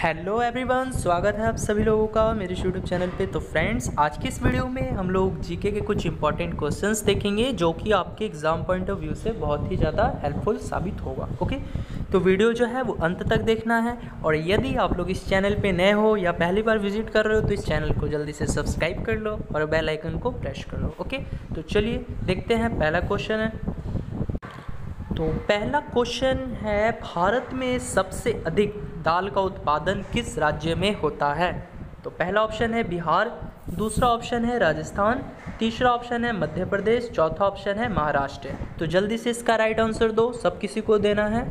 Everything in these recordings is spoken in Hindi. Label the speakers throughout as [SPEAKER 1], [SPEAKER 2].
[SPEAKER 1] हेलो एवरीवन, स्वागत है आप सभी लोगों का मेरे यूट्यूब चैनल पे। तो फ्रेंड्स, आज की इस वीडियो में हम लोग जीके के कुछ इंपॉर्टेंट क्वेश्चंस देखेंगे जो कि आपके एग्जाम पॉइंट ऑफ व्यू से बहुत ही ज़्यादा हेल्पफुल साबित होगा। ओके, तो वीडियो जो है वो अंत तक देखना है। और यदि आप लोग इस चैनल पे नए हो या पहली बार विजिट कर रहे हो तो इस चैनल को जल्दी से सब्सक्राइब कर लो और बेल आइकन को प्रेस कर लो। ओके, तो चलिए देखते हैं। पहला क्वेश्चन है, तो पहला क्वेश्चन है, भारत में सबसे अधिक दाल का उत्पादन किस राज्य में होता है? तो पहला ऑप्शन है बिहार, दूसरा ऑप्शन है राजस्थान, तीसरा ऑप्शन है मध्य प्रदेश, चौथा ऑप्शन है महाराष्ट्र। तो जल्दी से इसका राइट आंसर दो, सब किसी को देना है।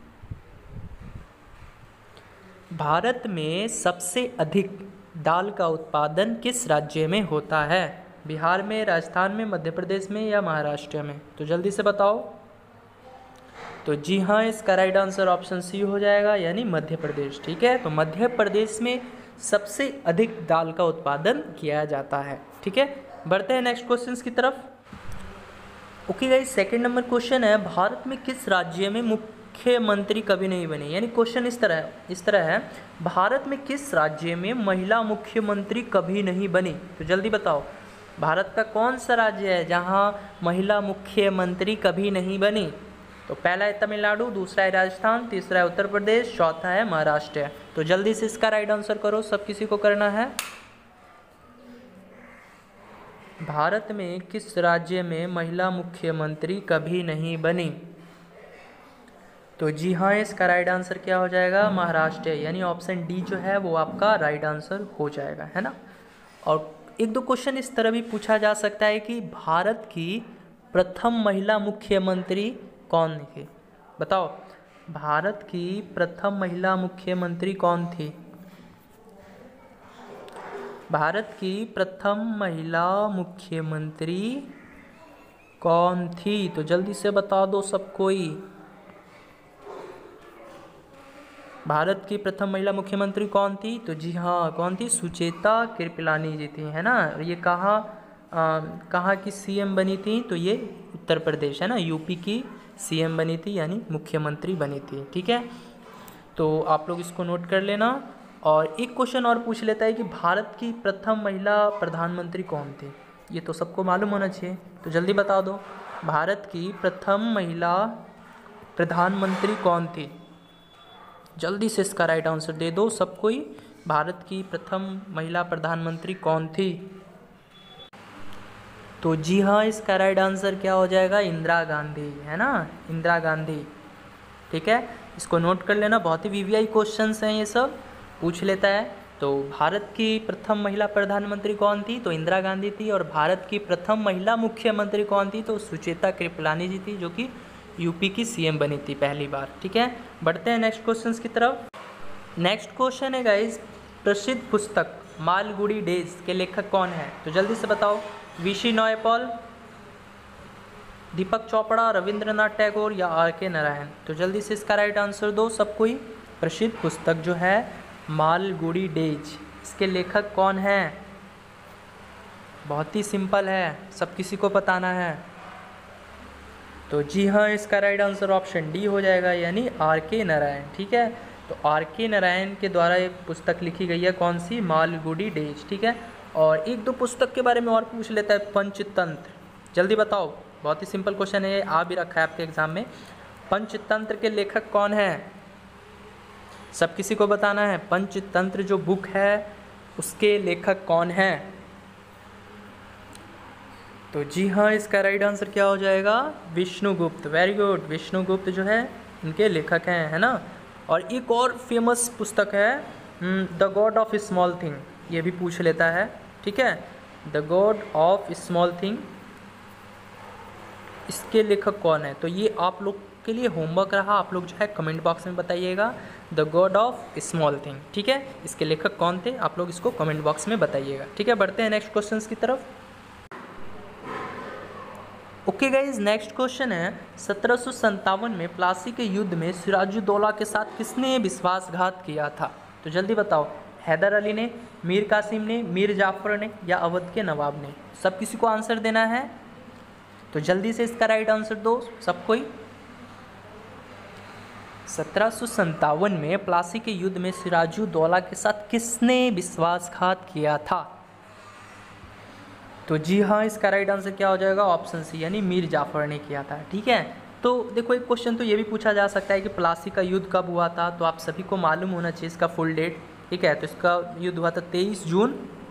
[SPEAKER 1] भारत में सबसे अधिक दाल का उत्पादन किस राज्य में होता है? बिहार में, राजस्थान में, मध्य प्रदेश में या महाराष्ट्र में? तो जल्दी से बताओ। तो जी हाँ, इसका राइट आंसर ऑप्शन सी हो जाएगा, यानी मध्य प्रदेश। ठीक है, तो मध्य प्रदेश में सबसे अधिक दाल का उत्पादन किया जाता है। ठीक है, बढ़ते हैं नेक्स्ट क्वेश्चन की तरफ। Okay guys, second number question है, भारत में किस राज्य में मुख्यमंत्री कभी नहीं बनी? यानी क्वेश्चन इस तरह है, भारत में किस राज्य में महिला मुख्यमंत्री कभी नहीं बनी? तो जल्दी बताओ, भारत का कौन सा राज्य है जहाँ महिला मुख्यमंत्री कभी नहीं बनी? तो पहला है तमिलनाडु, दूसरा है राजस्थान, तीसरा है उत्तर प्रदेश, चौथा है महाराष्ट्र। तो जल्दी से इसका राइट आंसर करो, सब किसी को करना है। भारत में किस राज्य में महिला मुख्यमंत्री कभी नहीं बनी? तो जी हाँ, इसका राइट आंसर क्या हो जाएगा? महाराष्ट्र, यानी ऑप्शन डी जो है वो आपका राइट आंसर हो जाएगा, है ना। और एक दो क्वेश्चन इस तरह भी पूछा जा सकता है कि भारत की प्रथम महिला मुख्यमंत्री कौन थी? बताओ, भारत की प्रथम महिला मुख्यमंत्री कौन थी? भारत की प्रथम महिला मुख्यमंत्री कौन थी? तो जल्दी से बता दो सब कोई। भारत की प्रथम महिला मुख्यमंत्री कौन थी? तो जी हाँ, कौन थी? सुचेता कृपलानी जी थी, है ना। ये कहाँ की सीएम बनी थी? तो ये उत्तर प्रदेश, है ना, यूपी की सीएम बनी थी, यानी मुख्यमंत्री बनी थी। ठीक है, तो आप लोग इसको नोट कर लेना। और एक क्वेश्चन और पूछ लेता है कि भारत की प्रथम महिला प्रधानमंत्री कौन थी? ये तो सबको मालूम होना चाहिए, तो जल्दी बता दो, भारत की प्रथम महिला प्रधानमंत्री कौन थी? जल्दी से इसका राइट आंसर दे दो सब कोई। भारत की प्रथम महिला प्रधानमंत्री कौन थी? तो जी हाँ, इसका राइट आंसर क्या हो जाएगा? इंदिरा गांधी, है ना, इंदिरा गांधी। ठीक है, इसको नोट कर लेना, बहुत ही वीवीआई क्वेश्चंस हैं, ये सब पूछ लेता है। तो भारत की प्रथम महिला प्रधानमंत्री कौन थी? तो इंदिरा गांधी थी। और भारत की प्रथम महिला मुख्यमंत्री कौन थी? तो सुचेता कृपलानी जी थी, जो कि यूपी की सीएम बनी थी पहली बार। ठीक है, बढ़ते हैं नेक्स्ट क्वेश्चन की तरफ। नेक्स्ट क्वेश्चन है गाइज, प्रसिद्ध पुस्तक मालगुडी डेज के लेखक कौन है? तो जल्दी से बताओ, वीसी नॉयपॉल, दीपक चोपड़ा, रविंद्रनाथ टैगोर या आर.के. नारायण? तो जल्दी से इसका राइट आंसर दो सब कोई। प्रसिद्ध पुस्तक जो है मालगुडी डेज, इसके लेखक कौन है? बहुत ही सिंपल है, सब किसी को बताना है। तो जी हाँ, इसका राइट आंसर ऑप्शन डी हो जाएगा, यानी आर.के. नारायण। ठीक है, तो आर.के. नारायण के द्वारा एक पुस्तक लिखी गई है, कौन सी? मालगुडी डेज। ठीक है, और एक दो पुस्तक के बारे में और पूछ लेता है, पंचतंत्र। जल्दी बताओ, बहुत ही सिंपल क्वेश्चन है, आ भी रखा है आपके एग्जाम में। पंचतंत्र के लेखक कौन है? सब किसी को बताना है, पंचतंत्र जो बुक है उसके लेखक कौन है? तो जी हाँ, इसका राइट आंसर क्या हो जाएगा? विष्णुगुप्त। वेरी गुड, विष्णुगुप्त जो है इनके लेखक हैं, है ना। और एक और फेमस पुस्तक है the god of small thing, ये भी पूछ लेता है। ठीक है, the god of small thing, इसके लेखक कौन है? तो ये आप लोग के लिए होमवर्क रहा, आप लोग जो है कमेंट बॉक्स में बताइएगा, the god of small thing. ठीक है, इसके लेखक कौन थे? आप लोग इसको कमेंट बॉक्स में बताइएगा। ठीक है, बढ़ते हैं नेक्स्ट क्वेश्चन की तरफ। ओके गाइज, नेक्स्ट क्वेश्चन है, 1757 में प्लासी के युद्ध में सिराजुद्दौला के साथ किसने विश्वासघात किया था? तो जल्दी बताओ, हैदर अली ने, मीर कासिम ने, मीर जाफर ने या अवध के नवाब ने? सब किसी को आंसर देना है, तो जल्दी से इसका राइट आंसर दो सब कोई। 1757 में प्लासी के युद्ध में सिराजुद्दौला के साथ किसने विश्वासघात किया था? तो जी हाँ, इसका राइट आंसर क्या हो जाएगा? ऑप्शन सी, यानी मीर जाफर ने किया था। ठीक है, तो देखो एक क्वेश्चन तो ये भी पूछा जा सकता है कि प्लासी का युद्ध कब हुआ था, तो आप सभी को मालूम होना चाहिए इसका फुल डेट। ठीक है, तो इसका युद्ध हुआ था 23 जून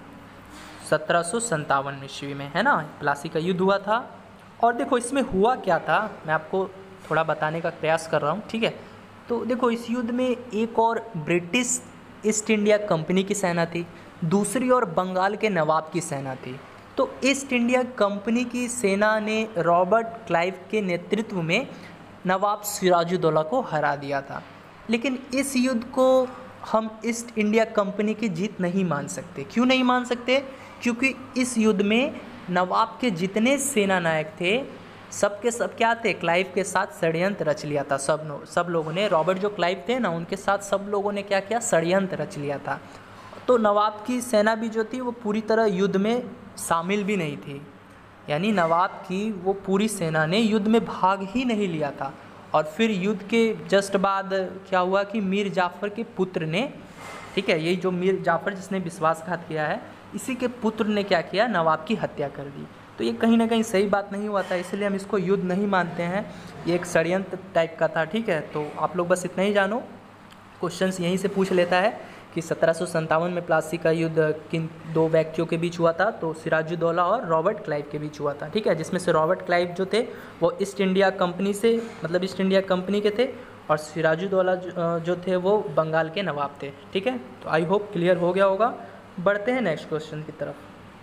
[SPEAKER 1] 1757 ईस्वी में, है ना, प्लासी का युद्ध हुआ था। और देखो इसमें हुआ क्या था, मैं आपको थोड़ा बताने का प्रयास कर रहा हूँ। ठीक है, तो देखो इस युद्ध में एक और ब्रिटिश ईस्ट इंडिया कंपनी की सेना थी, दूसरी ओर बंगाल के नवाब की सेना थी। तो ईस्ट इंडिया कंपनी की सेना ने रॉबर्ट क्लाइव के नेतृत्व में नवाब सिराजुद्दौला को हरा दिया था। लेकिन इस युद्ध को हम ईस्ट इंडिया कंपनी की जीत नहीं मान सकते। क्यों नहीं मान सकते? क्योंकि इस युद्ध में नवाब के जितने सेना नायक थे सब के सब क्या थे? क्लाइव के साथ षड्यंत्र रच लिया था। सब लोगों ने, रॉबर्ट जो क्लाइव थे ना, उनके साथ सब लोगों ने क्या किया? षड्यंत्र रच लिया था। तो नवाब की सेना भी जो थी वो पूरी तरह युद्ध में शामिल भी नहीं थी, यानी नवाब की वो पूरी सेना ने युद्ध में भाग ही नहीं लिया था। और फिर युद्ध के जस्ट बाद क्या हुआ कि मीर जाफ़र के पुत्र ने, ठीक है, यही जो मीर जाफ़र जिसने विश्वासघात किया है, इसी के पुत्र ने क्या किया? नवाब की हत्या कर दी। तो ये कहीं ना कहीं सही बात नहीं हुआ था, इसलिए हम इसको युद्ध नहीं मानते हैं, ये एक षड्यंत्र टाइप का था। ठीक है, तो आप लोग बस इतना ही जानो। क्वेश्चंस यहीं से पूछ लेता है कि 1757 में प्लासी का युद्ध किन दो व्यक्तियों के बीच हुआ था? तो सिराजुद्दौला और रॉबर्ट क्लाइव के बीच हुआ था। ठीक है, जिसमें से रॉबर्ट क्लाइव जो थे वो ईस्ट इंडिया कंपनी से, मतलब ईस्ट इंडिया कंपनी के थे, और सिराजुद्दौला जो थे वो बंगाल के नवाब थे। ठीक है, तो आई होप क्लियर हो गया होगा। बढ़ते हैं नेक्स्ट क्वेश्चन की तरफ।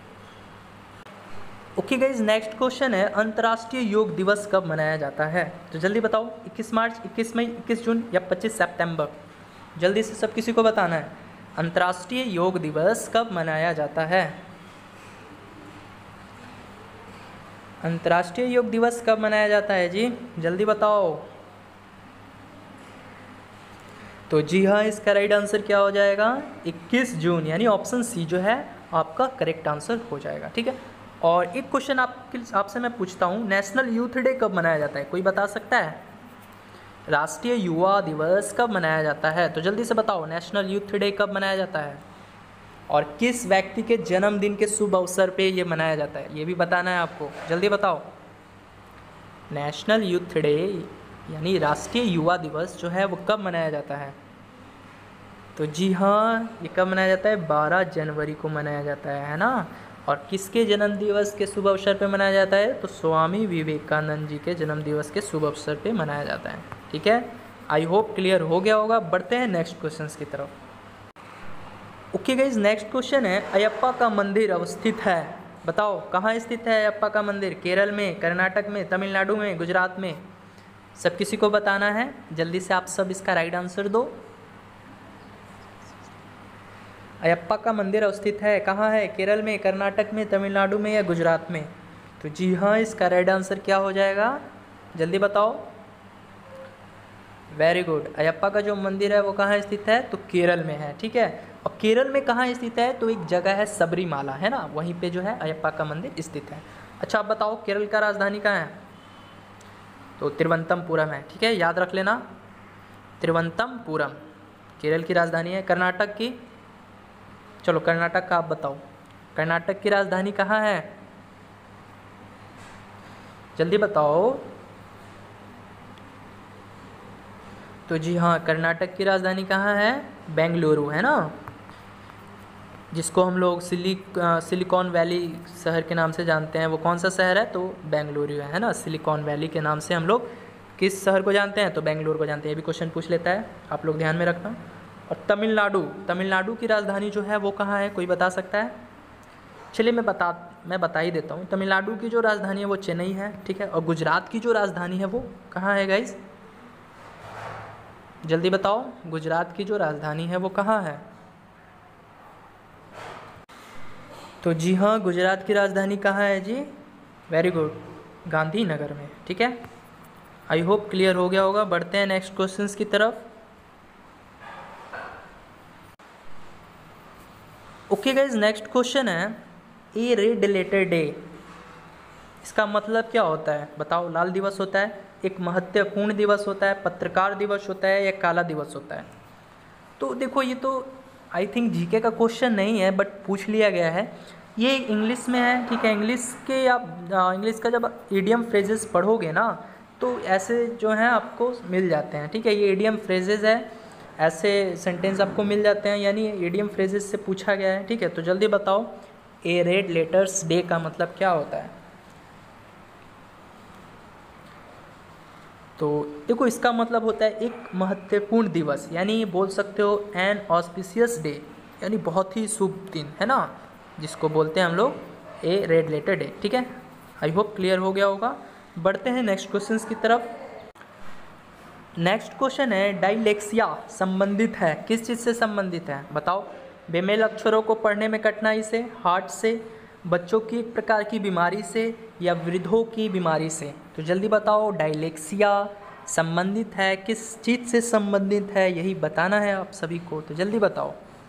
[SPEAKER 1] ओके गाइज, नेक्स्ट क्वेश्चन है अंतर्राष्ट्रीय योग दिवस कब मनाया जाता है? तो जल्दी बताओ, 21 मार्च, 21 मई, 21 जून या 25 सितंबर? जल्दी से सब किसी को बताना है। अंतर्राष्ट्रीय योग दिवस कब मनाया जाता है? अंतर्राष्ट्रीय योग दिवस कब मनाया जाता है जी? जल्दी बताओ। तो जी हाँ, इसका राइट आंसर क्या हो जाएगा? 21 जून, यानी ऑप्शन सी जो है आपका करेक्ट आंसर हो जाएगा। ठीक है, और एक क्वेश्चन आपसे मैं पूछता हूँ, नेशनल यूथ डे कब मनाया जाता है? कोई बता सकता है? राष्ट्रीय युवा दिवस कब मनाया जाता है? तो जल्दी से बताओ, नेशनल यूथ डे कब मनाया जाता है और किस व्यक्ति के जन्मदिन के शुभ अवसर पे ये मनाया जाता है? ये भी बताना है आपको, जल्दी बताओ। नेशनल यूथ डे यानी राष्ट्रीय युवा दिवस जो है वो कब मनाया जाता है? तो जी हाँ, ये कब मनाया जाता है? 12 जनवरी को मनाया जाता है ना। और किसके जन्म दिवस के शुभ अवसर पे मनाया जाता है? तो स्वामी विवेकानंद जी के जन्म दिवस के शुभ अवसर पे मनाया जाता है। ठीक है, आई होप क्लियर हो गया होगा। बढ़ते हैं नेक्स्ट क्वेश्चन की तरफ। ओके गाइज, नेक्स्ट क्वेश्चन है अयप्पा का मंदिर अवस्थित है, बताओ कहाँ स्थित है अयप्पा का मंदिर? केरल में, कर्नाटक में, तमिलनाडु में, गुजरात में? सब किसी को बताना है, जल्दी से आप सब इसका राइट आंसर दो। अयप्पा का मंदिर अवस्थित है कहाँ है? केरल में, कर्नाटक में, तमिलनाडु में या गुजरात में? तो जी हाँ, इसका राइट आंसर क्या हो जाएगा? जल्दी बताओ। वेरी गुड, अयप्पा का जो मंदिर है वो कहाँ स्थित है? तो केरल में है। ठीक है, और केरल में कहाँ स्थित है? तो एक जगह है सबरीमाला, है ना, वहीं पे जो है अयप्पा का मंदिर स्थित है। अच्छा, आप बताओ केरल का राजधानी कहाँ है? तो तिरुवनंतपुरम है। ठीक है, याद रख लेना, तिरुवनंतपुरम केरल की राजधानी है। कर्नाटक की? चलो कर्नाटक का आप बताओ, कर्नाटक की राजधानी कहाँ है? जल्दी बताओ। तो जी हाँ, कर्नाटक की राजधानी कहाँ है? बेंगलुरु, है ना, जिसको हम लोग सिलिकॉन वैली शहर के नाम से जानते हैं। वो कौन सा शहर है? तो बेंगलुरु है ना। सिलिकॉन वैली के नाम से हम लोग किस शहर को जानते हैं? तो बेंगलुरु को जानते हैं। ये भी क्वेश्चन पूछ लेता है, आप लोग ध्यान में रखना। और तमिलनाडु की राजधानी जो है वो कहाँ है? कोई बता सकता है? चलिए मैं बता ही देता हूँ। तमिलनाडु की जो राजधानी है वो चेन्नई है। ठीक है, और गुजरात की जो राजधानी है वो कहाँ है गाइज? जल्दी बताओ, गुजरात की जो राजधानी है वो कहाँ है? तो जी हाँ, गुजरात की राजधानी कहाँ है जी? वेरी गुड, गांधीनगर में। ठीक है, आई होप क्लियर हो गया होगा। बढ़ते हैं नेक्स्ट क्वेश्चंस की तरफ। ओके गाइज, नेक्स्ट क्वेश्चन है ए रेड लेटर डे, इसका मतलब क्या होता है? बताओ। लाल दिवस होता है, एक महत्वपूर्ण दिवस होता है, पत्रकार दिवस होता है या काला दिवस होता है? तो देखो ये तो आई थिंक जीके का क्वेश्चन नहीं है, बट पूछ लिया गया है। ये इंग्लिश में है, ठीक है। इंग्लिश के आप इंग्लिश का जब ईडियम फ्रेजेस पढ़ोगे ना तो ऐसे जो हैं आपको मिल जाते हैं, ठीक है। ये ईडियम फ्रेजेस है, ऐसे सेंटेंस आपको मिल जाते हैं, यानी ईडियम फ्रेजेस से पूछा गया है, ठीक है। तो जल्दी बताओ, ए रेड लेटर्स डे का मतलब क्या होता है? तो देखो इसका मतलब होता है एक महत्वपूर्ण दिवस, यानी बोल सकते हो एन ऑस्पिशियस डे, यानी बहुत ही शुभ दिन, है ना, जिसको बोलते हैं हम लोग ए रेड लेटर डे, ठीक है। आई होप क्लियर हो गया होगा। बढ़ते हैं नेक्स्ट क्वेश्चन की तरफ। नेक्स्ट क्वेश्चन है डायलेक्सिया संबंधित है, किस चीज़ से संबंधित है बताओ? बेमेल अक्षरों को पढ़ने में कठिनाई से, हार्ट से, बच्चों की एक प्रकार की बीमारी से या वृद्धों की बीमारी से? तो जल्दी बताओ, डायलेक्सिया संबंधित है, किस चीज़ से संबंधित है, यही बताना है आप सभी को। तो जल्दी बताओ,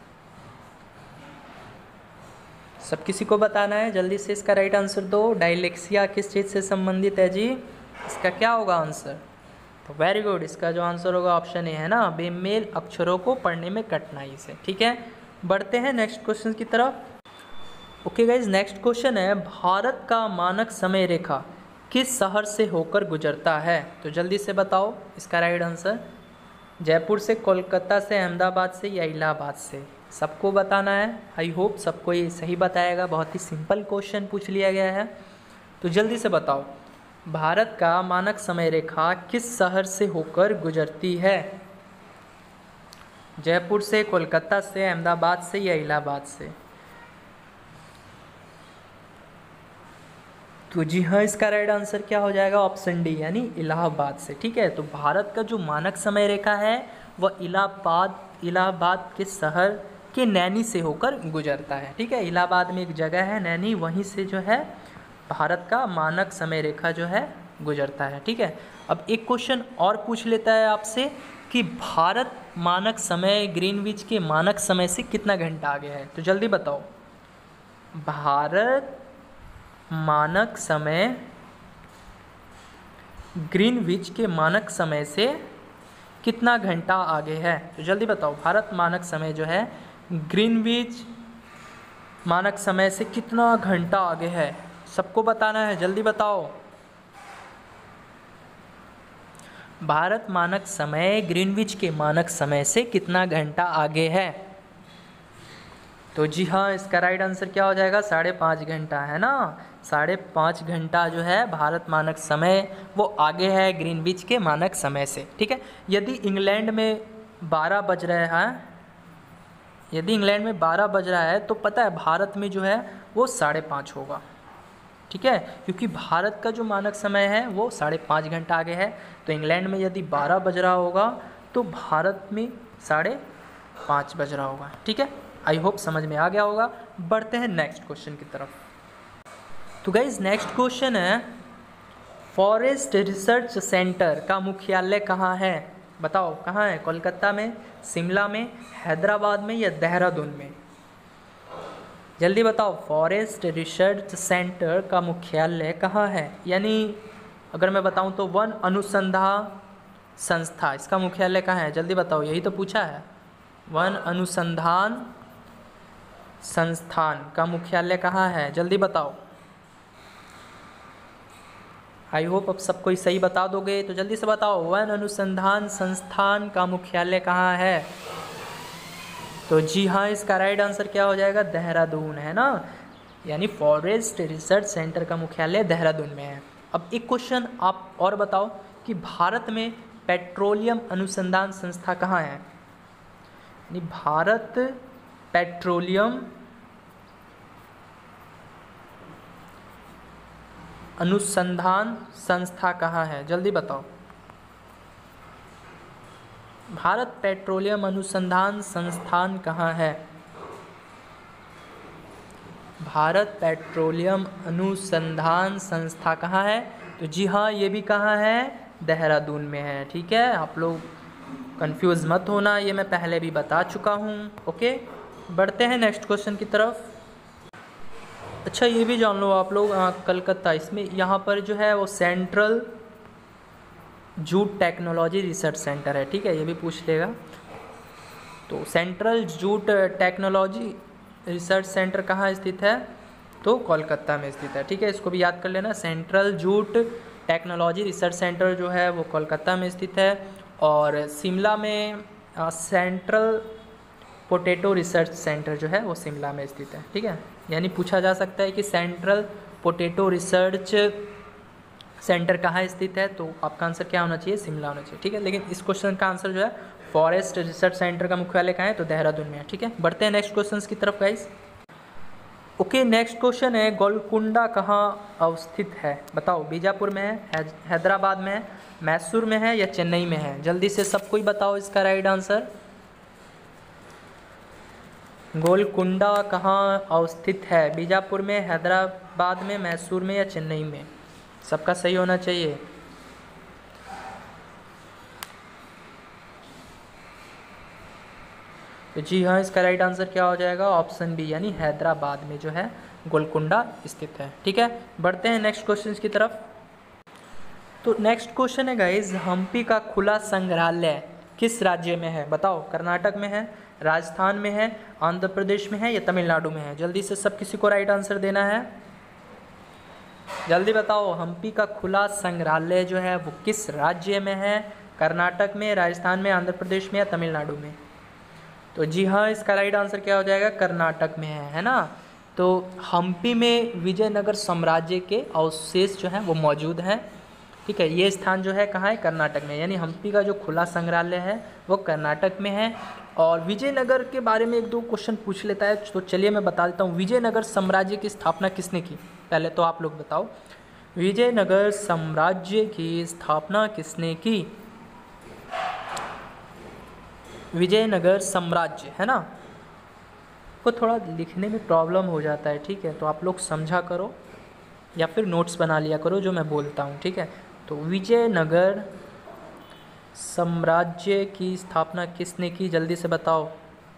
[SPEAKER 1] सब किसी को बताना है, जल्दी से इसका राइट आंसर दो। डायलेक्सिया किस चीज़ से संबंधित है जी? इसका क्या होगा आंसर? तो वेरी गुड, इसका जो आंसर होगा ऑप्शन ए है ना, बेमेल अक्षरों को पढ़ने में कठिनाई से, ठीक है। बढ़ते हैं नेक्स्ट क्वेश्चन की तरफ। ओके गाइज, नेक्स्ट क्वेश्चन है भारत का मानक समय रेखा किस शहर से होकर गुजरता है? तो जल्दी से बताओ इसका राइट आंसर। जयपुर से, कोलकाता से, अहमदाबाद से या इलाहाबाद से? सबको बताना है। आई होप सबको ये सही बताएगा, बहुत ही सिंपल क्वेश्चन पूछ लिया गया है। तो जल्दी से बताओ, भारत का मानक समय रेखा किस शहर से होकर गुजरती है? जयपुर से, कोलकाता से, अहमदाबाद से या इलाहाबाद से? तो जी हाँ, इसका राइट आंसर क्या हो जाएगा? ऑप्शन डी, यानी इलाहाबाद से, ठीक है। तो भारत का जो मानक समय रेखा है वह इलाहाबाद के शहर के नैनी से होकर गुजरता है, ठीक है। इलाहाबाद में एक जगह है नैनी, वहीं से जो है भारत का मानक समय रेखा जो है गुजरता है, ठीक है। अब एक क्वेश्चन और पूछ लेता है आपसे कि भारत मानक समय ग्रीनविच के मानक समय से कितना घंटा आगे है? तो जल्दी बताओ, भारत मानक समय ग्रीनविच के मानक समय से कितना घंटा आगे है? तो जल्दी बताओ, भारत मानक समय जो है ग्रीनविच मानक समय से कितना घंटा आगे है? सबको बताना है, जल्दी बताओ। भारत मानक समय ग्रीनविच के मानक समय से कितना घंटा आगे है? तो जी हाँ, इसका राइट आंसर क्या हो जाएगा? 5.5 घंटा, है ना। 5.5 घंटा जो है भारत मानक समय वो आगे है ग्रीनविच के मानक समय से, ठीक है। यदि इंग्लैंड में 12 बज रहे हैं, यदि इंग्लैंड में 12 बज रहा है तो पता है भारत में जो है वो 5.5 होगा, ठीक है, क्योंकि भारत का जो मानक समय है वो 5.5 घंटा आगे है। तो इंग्लैंड में यदि 12 बज रहा होगा तो भारत में 5.5 बज रहा होगा, ठीक है। आई होप समझ में आ गया होगा। बढ़ते हैं नेक्स्ट क्वेश्चन की तरफ। तो गाइज नेक्स्ट क्वेश्चन है फॉरेस्ट रिसर्च सेंटर का मुख्यालय कहाँ है? बताओ कहाँ है? कोलकाता में, शिमला में, हैदराबाद में या देहरादून में? जल्दी बताओ, फॉरेस्ट रिसर्च सेंटर का मुख्यालय कहाँ है? यानी अगर मैं बताऊं तो वन अनुसंधान संस्था, इसका मुख्यालय कहाँ है? जल्दी बताओ, यही तो पूछा है। वन अनुसंधान संस्थान का मुख्यालय कहाँ है? जल्दी बताओ। आई होप अब सबको ही सही बता दोगे, तो जल्दी से बताओ, वन अनुसंधान संस्थान का मुख्यालय कहाँ है? तो जी हाँ, इसका राइट आंसर क्या हो जाएगा? देहरादून, है ना, यानी फॉरेस्ट रिसर्च सेंटर का मुख्यालय देहरादून में है। अब एक क्वेश्चन आप और बताओ कि भारत में पेट्रोलियम अनुसंधान संस्था कहाँ है? यानी भारत पेट्रोलियम अनुसंधान संस्था कहाँ है? जल्दी बताओ। भारत पेट्रोलियम अनुसंधान संस्थान कहाँ है? भारत पेट्रोलियम अनुसंधान संस्था कहाँ है? तो जी हाँ, ये भी कहाँ है? देहरादून में है, ठीक है। आप लोग कंफ्यूज मत होना, ये मैं पहले भी बता चुका हूँ। ओके, बढ़ते हैं नेक्स्ट क्वेश्चन की तरफ। अच्छा, ये भी जान लो आप लोग, कलकत्ता, इसमें यहाँ पर जो है वो central jute technology research centre है, ठीक है, ये भी पूछ लेगा। तो central jute technology research centre कहाँ स्थित है? तो कोलकाता में स्थित है, ठीक है, इसको भी याद कर लेना। Central jute technology research centre जो है वो कोलकाता में स्थित है। और शिमला में सेंट्रल पोटैटो रिसर्च सेंटर जो है वो शिमला में स्थित है, ठीक है। यानी पूछा जा सकता है कि सेंट्रल पोटैटो रिसर्च सेंटर कहाँ स्थित है, तो आपका आंसर क्या होना चाहिए? शिमला होना चाहिए, ठीक है। लेकिन इस क्वेश्चन का आंसर जो है फॉरेस्ट रिसर्च सेंटर का मुख्यालय कहाँ है? तो देहरादून में है, ठीक है। बढ़ते हैं नेक्स्ट क्वेश्चन की तरफ गाइस। ओके, नेक्स्ट क्वेश्चन है गोलकुंडा कहाँ अवस्थित है? बताओ, बीजापुर में है, हैदराबाद में है, मैसूर में है या चेन्नई में है? जल्दी से सब कोई बताओ इसका राइट आंसर। गोलकुंडा कहाँ अवस्थित है? बीजापुर में, हैदराबाद में, मैसूर में या चेन्नई में? सबका सही होना चाहिए। तो जी हाँ, इसका राइट आंसर क्या हो जाएगा? ऑप्शन बी, यानी हैदराबाद में जो है गोलकुंडा स्थित है, ठीक है। बढ़ते हैं नेक्स्ट क्वेश्चन की तरफ। तो नेक्स्ट क्वेश्चन है गाइज, हम्पी का खुला संग्रहालय किस राज्य में है? बताओ, कर्नाटक में है, राजस्थान में है, आंध्र प्रदेश में है या तमिलनाडु में है? जल्दी से सब किसी को राइट आंसर देना है, जल्दी बताओ। हम्पी का खुला संग्रहालय जो है वो किस राज्य में है? कर्नाटक में, राजस्थान में, आंध्र प्रदेश में या तमिलनाडु में? तो जी हाँ, इसका राइट आंसर क्या हो जाएगा? कर्नाटक में है ना। तो हम्पी में विजयनगर साम्राज्य के अवशेष जो हैं वो मौजूद हैं, ठीक है। ये स्थान जो है कहाँ है? कर्नाटक में, यानी हम्पी का जो खुला संग्रहालय है वो कर्नाटक में है। और विजयनगर के बारे में एक दो क्वेश्चन पूछ लेता है, तो चलिए मैं बता देता हूँ। विजयनगर साम्राज्य की स्थापना किसने की? पहले तो आप लोग बताओ, विजयनगर साम्राज्य की स्थापना किसने की? विजयनगर साम्राज्य है ना, को थोड़ा लिखने में प्रॉब्लम हो जाता है, ठीक है, तो आप लोग समझा करो या फिर नोट्स बना लिया करो जो मैं बोलता हूँ, ठीक है। तो विजयनगर साम्राज्य की स्थापना किसने की? जल्दी से बताओ,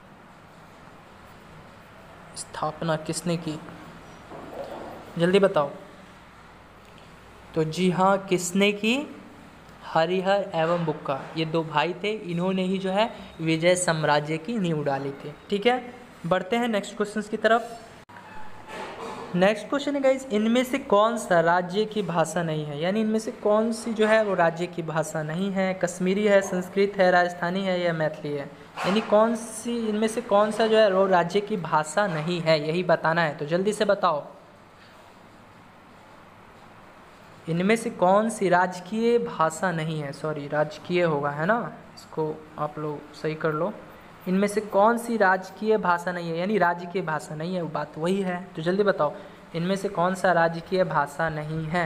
[SPEAKER 1] स्थापना किसने की? जल्दी बताओ। तो जी हाँ, किसने की? हरिहर एवं बुक्का, ये दो भाई थे, इन्होंने ही जो है विजय साम्राज्य की नींव डाली थी, ठीक है। बढ़ते हैं नेक्स्ट क्वेश्चन की तरफ। नेक्स्ट क्वेश्चन है गाइस, इनमें से कौन सा राज्य की भाषा नहीं है? यानी इनमें से कौन सी जो है वो राज्य की भाषा नहीं है? कश्मीरी है, संस्कृत है, राजस्थानी है या मैथिली है? यानी कौन सी इनमें से कौन सा जो है वो राज्य की भाषा नहीं है, यही बताना है। तो जल्दी से बताओ, इनमें से कौन सी राजकीय भाषा नहीं है? सॉरी, राजकीय होगा, है ना, इसको आप लोग सही कर लो। इनमें से कौन सी राजकीय भाषा नहीं है, यानी राज्य की भाषा नहीं है, वो बात वही है। तो जल्दी बताओ, इनमें से कौन सा राजकीय भाषा नहीं है?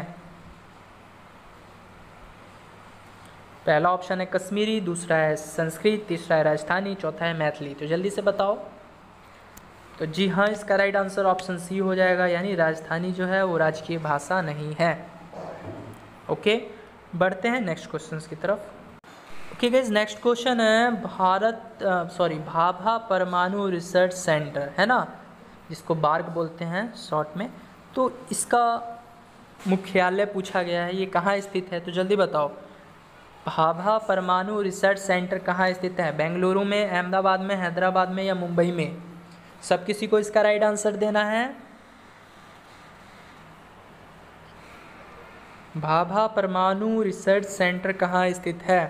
[SPEAKER 1] पहला ऑप्शन है कश्मीरी, दूसरा है संस्कृत, तीसरा है राजस्थानी, चौथा है मैथिली। तो जल्दी से बताओ। तो जी हाँ, इसका राइट आंसर ऑप्शन सी हो जाएगा, यानी राजस्थानी जो है वो राजकीय भाषा नहीं है। ओके, बढ़ते हैं नेक्स्ट क्वेश्चन की तरफ। ओके गाइस, नेक्स्ट क्वेश्चन है भाभा परमाणु रिसर्च सेंटर, है ना, जिसको बार्क बोलते हैं शॉर्ट में। तो इसका मुख्यालय पूछा गया है, ये कहाँ स्थित है? तो जल्दी बताओ, भाभा परमाणु रिसर्च सेंटर कहाँ स्थित है? बेंगलुरु में, अहमदाबाद में, हैदराबाद में या मुंबई में? सब किसी को इसका राइट आंसर देना है। भाभा परमाणु रिसर्च सेंटर कहाँ स्थित है?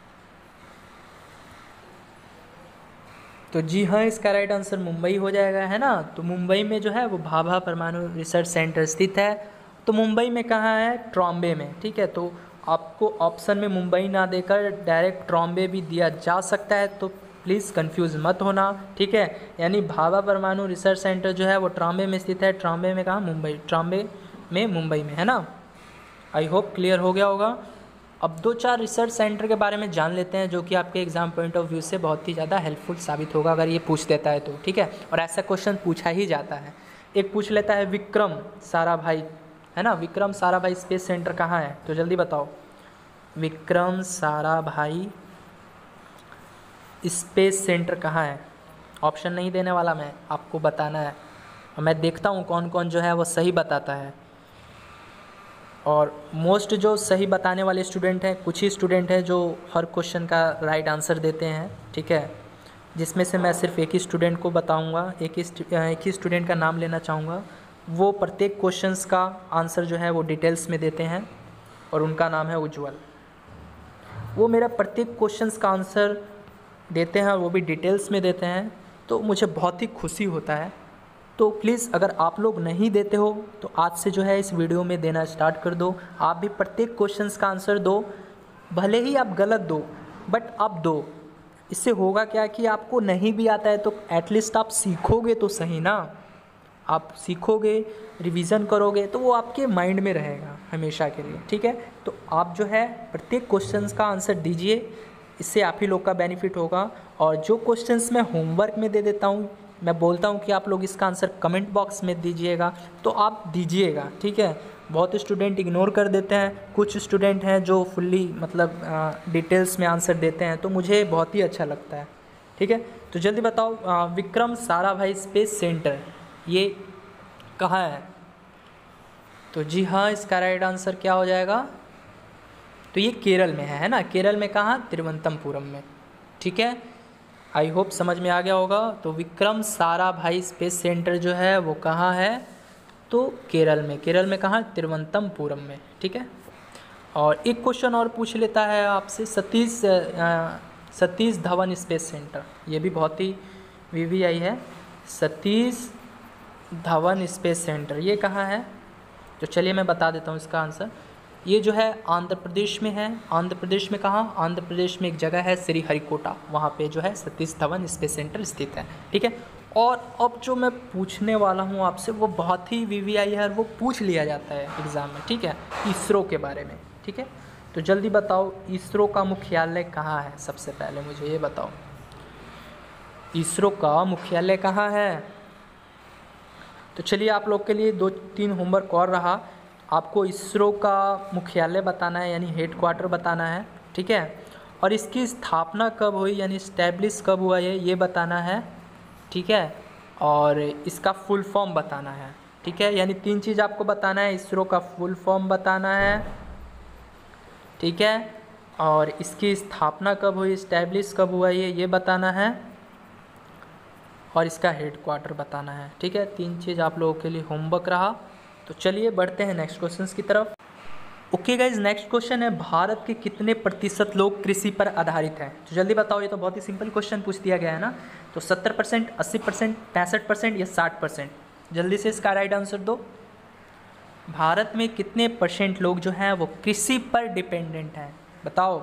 [SPEAKER 1] तो जी हाँ, इसका राइट आंसर मुंबई हो जाएगा, है ना। तो मुंबई में जो है वो भाभा परमाणु रिसर्च सेंटर स्थित है। तो मुंबई में कहाँ है? ट्रॉम्बे में, ठीक है। तो आपको ऑप्शन में मुंबई ना देकर डायरेक्ट ट्रॉम्बे भी दिया जा सकता है, तो प्लीज़ कंफ्यूज मत होना, ठीक है। यानी भाभा परमाणु रिसर्च सेंटर जो है वो ट्रॉम्बे में स्थित है। ट्रॉम्बे में कहाँ? मुंबई, ट्रॉम्बे में मुंबई में, है ना। आई होप क्लियर हो गया होगा। अब दो चार रिसर्च सेंटर के बारे में जान लेते हैं, जो कि आपके एग्जाम पॉइंट ऑफ व्यू से बहुत ही ज़्यादा हेल्पफुल साबित होगा अगर ये पूछ देता है तो, ठीक है। और ऐसा क्वेश्चन पूछा ही जाता है। एक पूछ लेता है विक्रम साराभाई, है ना, विक्रम साराभाई स्पेस सेंटर कहाँ है? तो जल्दी बताओ, विक्रम साराभाई स्पेस सेंटर कहाँ है? ऑप्शन नहीं देने वाला मैं, आपको बताना है, और मैं देखता हूँ कौन कौन जो है वो सही बताता है। और मोस्ट जो सही बताने वाले स्टूडेंट हैं, कुछ ही स्टूडेंट हैं जो हर क्वेश्चन का राइट आंसर देते हैं, ठीक है, जिसमें से मैं सिर्फ एक ही स्टूडेंट को बताऊंगा, एक ही स्टूडेंट का नाम लेना चाहूँगा। वो प्रत्येक क्वेश्चंस का आंसर जो है वो डिटेल्स में देते हैं और उनका नाम है उज्ज्वल। वो मेरा प्रत्येक क्वेश्चंस का आंसर देते हैं और वो भी डिटेल्स में देते हैं, तो मुझे बहुत ही खुशी होता है। तो प्लीज़ अगर आप लोग नहीं देते हो तो आज से जो है इस वीडियो में देना स्टार्ट कर दो। आप भी प्रत्येक क्वेश्चंस का आंसर दो, भले ही आप गलत दो बट आप दो। इससे होगा क्या कि आपको नहीं भी आता है तो एटलीस्ट आप सीखोगे तो सही ना। आप सीखोगे, रिवीजन करोगे तो वो आपके माइंड में रहेगा हमेशा के लिए, ठीक है। तो आप जो है प्रत्येक क्वेश्चंस का आंसर दीजिए, इससे आप ही लोग का बेनिफिट होगा। और जो क्वेश्चंस मैं होमवर्क में दे देता हूँ, मैं बोलता हूँ कि आप लोग इसका आंसर कमेंट बॉक्स में दीजिएगा, तो आप दीजिएगा, ठीक है। बहुत स्टूडेंट इग्नोर कर देते हैं, कुछ स्टूडेंट हैं जो फुल्ली मतलब डिटेल्स में आंसर देते हैं, तो मुझे बहुत ही अच्छा लगता है, ठीक है। तो जल्दी बताओ, विक्रम साराभाई स्पेस सेंटर ये कहाँ है? तो जी हाँ, इसका राइट आंसर क्या हो जाएगा? तो ये केरल में है ना। केरल में कहाँ? तिरुवनंतपुरम में, ठीक है। आई होप समझ में आ गया होगा। तो विक्रम साराभाई स्पेस सेंटर जो है वो कहाँ है? तो केरल में। केरल में कहाँ? तिरुवनंतपुरम में, ठीक है। और एक क्वेश्चन और पूछ लेता है आपसे, सतीश धवन स्पेस सेंटर, ये भी बहुत ही वीवीआई है। सतीश धवन स्पेस सेंटर ये कहाँ है? तो चलिए मैं बता देता हूँ इसका आंसर। ये जो है आंध्र प्रदेश में है। आंध्र प्रदेश में कहाँ? आंध्र प्रदेश में एक जगह है श्रीहरिकोटा, वहाँ पे जो है सतीश धवन स्पेस सेंटर स्थित है, ठीक है। और अब जो मैं पूछने वाला हूँ आपसे वो बहुत ही वीवीआई है और वो पूछ लिया जाता है एग्ज़ाम में, ठीक है, इसरो के बारे में, ठीक है। तो जल्दी बताओ, इसरो का मुख्यालय कहाँ है? सबसे पहले मुझे ये बताओ, इसरो का मुख्यालय कहाँ है? तो चलिए आप लोग के लिए 2-3 होमवर्क और रहा। आपको इसरो का मुख्यालय बताना है, यानी हेड क्वार्टर बताना है, ठीक है। और इसकी स्थापना कब हुई, यानी इस्टेब्लिश कब हुआ ये बताना है, ठीक है। और इसका फुल फॉर्म बताना है, ठीक है। यानी 3 चीज़ आपको बताना है। इसरो का फुल फॉर्म बताना है, ठीक है। और इसकी स्थापना कब हुई, इस्टेब्लिश कब हुआ ये बताना है। और इसका हेड क्वार्टर बताना है, ठीक है। 3 चीज़ आप लोगों के लिए होमवर्क रहा। तो चलिए बढ़ते हैं नेक्स्ट क्वेश्चंस की तरफ। ओके गाइज, नेक्स्ट क्वेश्चन है, भारत के कितने प्रतिशत लोग कृषि पर आधारित हैं? तो जल्दी बताओ, ये तो बहुत ही सिंपल क्वेश्चन पूछ दिया गया है ना। तो 70%, 80%, 65% या 60%? जल्दी से इसका राइट आंसर दो। भारत में कितने % लोग जो हैं वो कृषि पर डिपेंडेंट हैं, बताओ।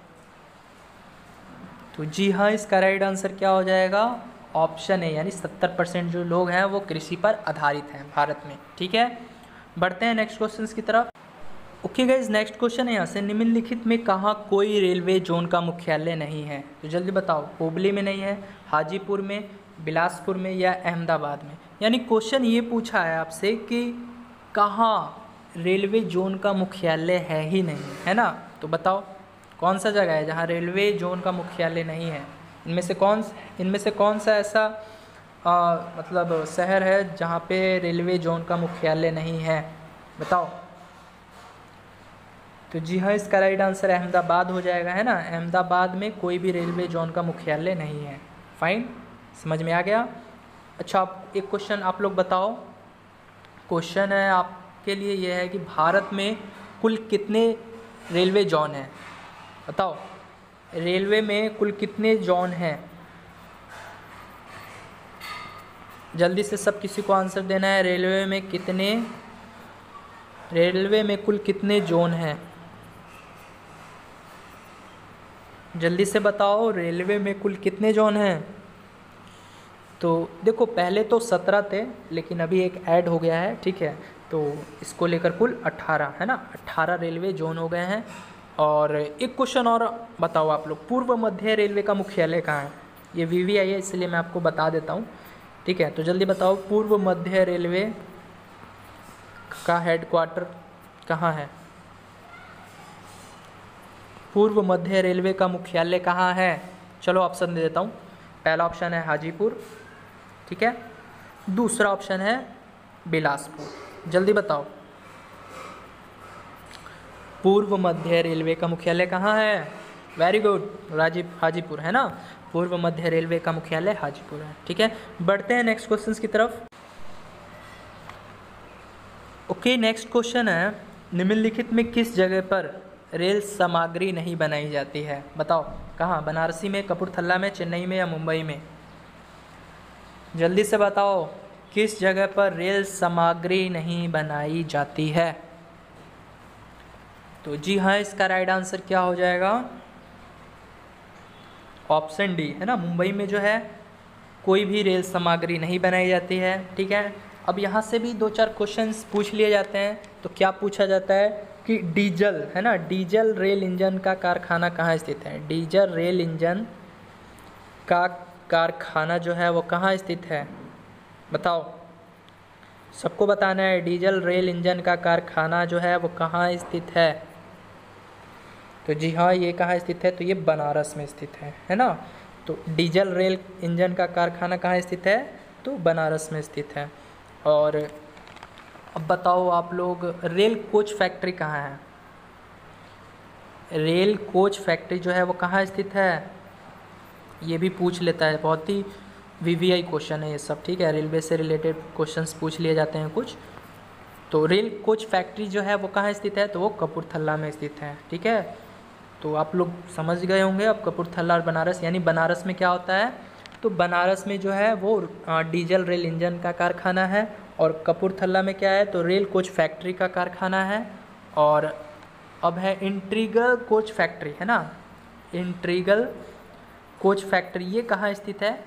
[SPEAKER 1] तो जी हाँ, इसका राइट आंसर क्या हो जाएगा? ऑप्शन है, यानी 70% जो लोग हैं वो कृषि पर आधारित हैं भारत में, ठीक है। बढ़ते हैं नेक्स्ट क्वेश्चन की तरफ। ओके गाइज, नेक्स्ट क्वेश्चन है यहाँ से, निम्नलिखित में कहाँ कोई रेलवे जोन का मुख्यालय नहीं है? तो जल्दी बताओ, हुबली में नहीं है, हाजीपुर में, बिलासपुर में या अहमदाबाद में? यानी क्वेश्चन ये पूछा है आपसे कि कहाँ रेलवे जोन का मुख्यालय है ही नहीं, है ना। तो बताओ कौन सा जगह है जहाँ रेलवे जोन का मुख्यालय नहीं है? इनमें से कौन सा ऐसा मतलब शहर है जहाँ पे रेलवे जोन का मुख्यालय नहीं है, बताओ। तो जी हाँ, इसका राइट आंसर अहमदाबाद हो जाएगा, है ना। अहमदाबाद में कोई भी रेलवे जोन का मुख्यालय नहीं है। फाइन, समझ में आ गया। अच्छा, एक क्वेश्चन आप लोग बताओ। क्वेश्चन है आपके लिए यह है कि भारत में कुल कितने रेलवे जोन हैं? बताओ, रेलवे में कुल कितने जोन हैं? जल्दी से सब किसी को आंसर देना है। रेलवे में कुल कितने जोन हैं? जल्दी से बताओ, रेलवे में कुल कितने जोन हैं? तो देखो, पहले तो 17 थे लेकिन अभी एक ऐड हो गया है, ठीक है। तो इसको लेकर कुल 18 है ना, 18 रेलवे जोन हो गए हैं। और एक क्वेश्चन और बताओ आप लोग, पूर्व मध्य रेलवे का मुख्यालय कहाँ है? ये वीवीआई है इसलिए मैं आपको बता देता हूँ, ठीक है। तो जल्दी बताओ, पूर्व मध्य रेलवे का हेड क्वार्टर कहाँ है? पूर्व मध्य रेलवे का मुख्यालय कहाँ है? चलो ऑप्शन दे देता हूँ। पहला ऑप्शन है हाजीपुर, ठीक है। दूसरा ऑप्शन है बिलासपुर। जल्दी बताओ। पूर्व मध्य रेलवे का मुख्यालय कहाँ है? वेरी गुड, हाजीपुर है ना। पूर्व मध्य रेलवे का मुख्यालय हाजीपुर है। ठीक है, बढ़ते हैं नेक्स्ट क्वेश्चन की तरफ। ओके, नेक्स्ट क्वेश्चन है, निम्नलिखित में किस जगह पर रेल सामग्री नहीं बनाई जाती है? बताओ कहाँ? बनारसी में, कपूरथला में, चेन्नई में या मुंबई में? जल्दी से बताओ किस जगह पर रेल सामग्री नहीं बनाई जाती है? तो जी हाँ, इसका राइट आंसर क्या हो जाएगा? ऑप्शन डी है ना, मुंबई में जो है कोई भी रेल सामग्री नहीं बनाई जाती है। ठीक है, अब यहाँ से भी 2-4 क्वेश्चंस पूछ लिए जाते हैं। तो क्या पूछा जाता है कि डीजल है ना, डीजल रेल इंजन का कारखाना कहाँ स्थित है? डीजल रेल इंजन का कारखाना जो है वो कहाँ स्थित है? बताओ, सबको बताना है। डीजल रेल इंजन का कारखाना जो है वो कहाँ स्थित है? तो जी हाँ, ये कहाँ स्थित है? तो ये बनारस में स्थित है ना। तो डीजल रेल इंजन का कारखाना कहाँ स्थित है? तो बनारस में स्थित है। और अब बताओ आप लोग, रेल कोच फैक्ट्री कहाँ है? रेल कोच फैक्ट्री जो है वो कहाँ स्थित है? ये भी पूछ लेता है, बहुत ही वीवीआई क्वेश्चन है ये सब। ठीक है, रेलवे से रिलेटेड क्वेश्चंस पूछ लिए जाते हैं कुछ। तो रेल कोच फैक्ट्री जो है वो कहाँ स्थित है? तो वो कपूरथला में स्थित है। ठीक है, तो आप लोग समझ गए होंगे अब कपूरथला और बनारस, यानी बनारस में क्या होता है? तो बनारस में जो है वो डीजल रेल इंजन का कारखाना है, और कपूरथला में क्या है? तो रेल कोच फैक्ट्री का कारखाना है। और अब है इंटीग्रल कोच फैक्ट्री है ना, इंटीग्रल कोच फैक्ट्री, ये कहाँ स्थित है?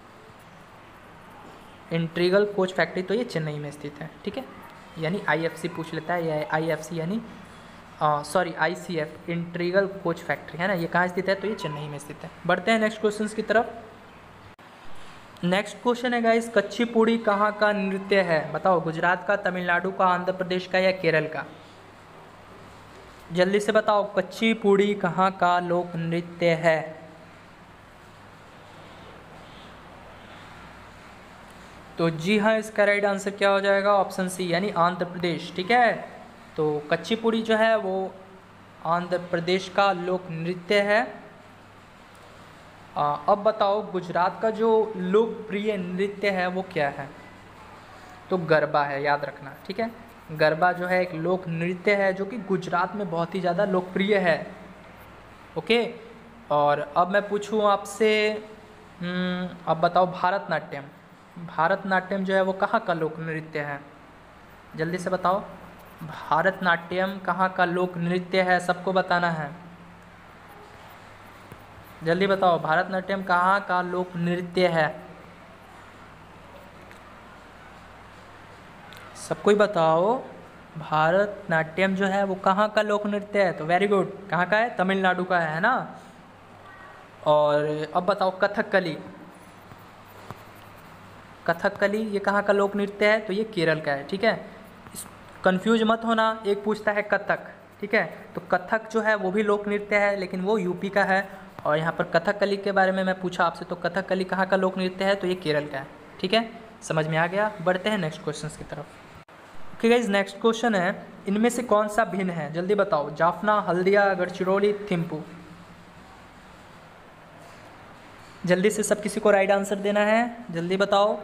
[SPEAKER 1] इंटीग्रल कोच फैक्ट्री तो ये चेन्नई में स्थित है। ठीक है, यानी आईएफसी पूछ लेता है, या आईएफसी यानी आईसीएफ, इंटीग्रल कोच फैक्ट्री है ना, ये कहाँ स्थित है? तो ये चेन्नई में स्थित है। बढ़ते हैं नेक्स्ट क्वेश्चन की तरफ। नेक्स्ट क्वेश्चन है गाइस, कच्चीपुड़ी कहाँ का नृत्य है? बताओ, गुजरात का, तमिलनाडु का, आंध्र प्रदेश का या केरल का? जल्दी से बताओ, कच्चीपुड़ी कहाँ का लोक नृत्य है? तो जी हाँ, इसका राइट आंसर क्या हो जाएगा? ऑप्शन सी, यानी आंध्र प्रदेश। ठीक है, तो कच्चीपुड़ी जो है वो आंध्र प्रदेश का लोक नृत्य है। अब बताओ, गुजरात का जो लोकप्रिय नृत्य है वो क्या है? तो गरबा है, याद रखना। ठीक है, गरबा जो है एक लोक नृत्य है जो कि गुजरात में बहुत ही ज़्यादा लोकप्रिय है। ओके, और अब मैं पूछूं आपसे, अब बताओ, भारतनाट्यम, भारतनाट्यम जो है वो कहाँ का लोक नृत्य है? जल्दी से बताओ, भारतनाट्यम कहाँ का लोक नृत्य है? सबको बताना है, जल्दी बताओ, भारतनाट्यम कहाँ का लोक नृत्य है? सबको ही बताओ, भारतनाट्यम जो है वो कहाँ का लोक नृत्य है? तो वेरी गुड, कहाँ का है? तमिलनाडु का है ना। और अब बताओ, कथकली, कथकली ये कहाँ का लोक नृत्य है? तो ये केरल का है। ठीक है, कंफ्यूज मत होना, एक पूछता है कथक। ठीक है, तो कथक जो है वो भी लोक नृत्य है, लेकिन वो यूपी का है। और यहाँ पर कथकली के बारे में मैं पूछा आपसे, तो कथकली कहाँ का लोक नृत्य है? तो ये केरल का है। ठीक है, समझ में आ गया। बढ़ते हैं नेक्स्ट क्वेश्चन की तरफ। ओके गाइज, नेक्स्ट क्वेश्चन है, इनमें से कौन सा भिन्न है? जल्दी बताओ, जाफना, हल्दिया, गढ़चिरौली, थिम्पू? जल्दी से सब किसी को राइट आंसर देना है, जल्दी बताओ।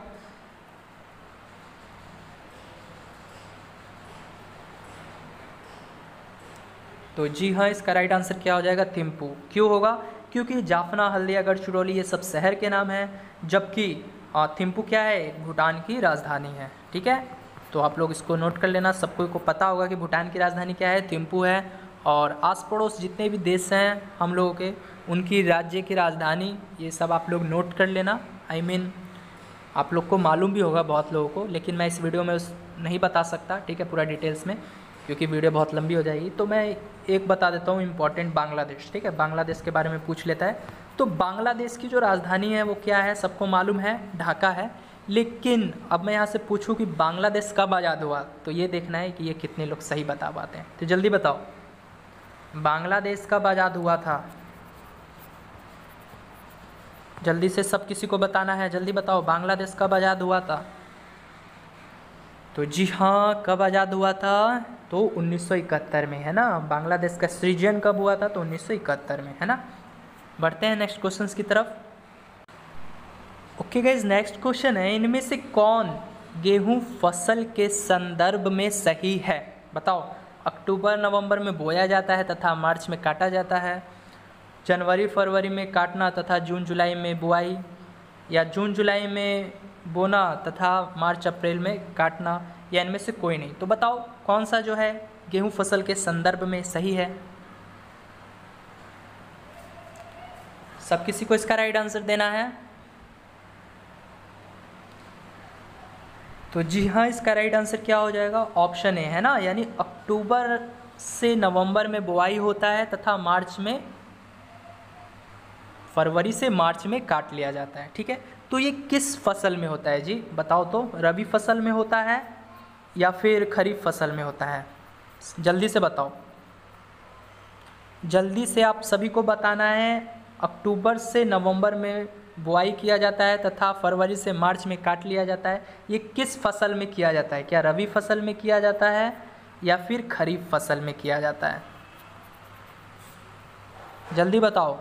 [SPEAKER 1] तो जी हाँ, इसका राइट आंसर क्या हो जाएगा? थिम्पू। क्यों होगा? क्योंकि जाफना, हल्दिया, गढ़चिरौली ये सब शहर के नाम हैं, जबकि थिम्पू क्या है? भूटान की राजधानी है। ठीक है, तो आप लोग इसको नोट कर लेना, सबको को पता होगा कि भूटान की राजधानी क्या है? थिम्पू है। और आस पड़ोस जितने भी देश हैं हम लोगों के, उनकी राज्य की राजधानी, ये सब आप लोग नोट कर लेना। I mean, आप लोग को मालूम भी होगा बहुत लोगों को, लेकिन मैं इस वीडियो में नहीं बता सकता। ठीक है, पूरा डिटेल्स में, क्योंकि वीडियो बहुत लंबी हो जाएगी। तो मैं एक बता देता हूँ इम्पॉर्टेंट, बांग्लादेश। ठीक है, बांग्लादेश के बारे में पूछ लेता है। तो बांग्लादेश की जो राजधानी है वो क्या है? सबको मालूम है, ढाका है। लेकिन अब मैं यहाँ से पूछूं कि बांग्लादेश कब आज़ाद हुआ, तो ये देखना है कि ये कितने लोग सही बता पाते हैं। तो जल्दी बताओ, बांग्लादेश कब आज़ाद हुआ था? जल्दी से सब किसी को बताना है, जल्दी बताओ, बांग्लादेश कब आज़ाद हुआ था? तो जी हाँ, कब आज़ाद हुआ था? तो 1971 में, है ना। बांग्लादेश का सृजन कब हुआ था? तो 1971 में, है ना। बढ़ते हैं नेक्स्ट क्वेश्चंस की तरफ। ओके गाइज, नेक्स्ट क्वेश्चन है, इनमें से कौन गेहूं फसल के संदर्भ में सही है? बताओ। अक्टूबर नवंबर में बोया जाता है तथा मार्च में काटा जाता है, जनवरी फरवरी में काटना तथा जून जुलाई में बुआई, या जून जुलाई में बोना तथा मार्च अप्रैल में काटना, या इनमें से कोई नहीं। तो बताओ कौन सा जो है गेहूं फसल के संदर्भ में सही है? सब किसी को इसका राइट आंसर देना है। तो जी हाँ, इसका राइट आंसर क्या हो जाएगा? ऑप्शन ए, है ना। यानी अक्टूबर से नवंबर में बुआई होता है तथा फरवरी से मार्च में काट लिया जाता है। ठीक है, तो ये किस फसल में होता है जी? बताओ तो। रबी फसल में होता है या फिर खरीफ फसल में होता है? जल्दी से बताओ, जल्दी से आप सभी को बताना है। अक्टूबर से नवंबर में बुआई किया जाता है तथा फरवरी से मार्च में काट लिया जाता है। ये किस फसल में किया जाता है? क्या रबी फसल में किया जाता है या फिर खरीफ फसल में किया जाता है? जल्दी बताओ।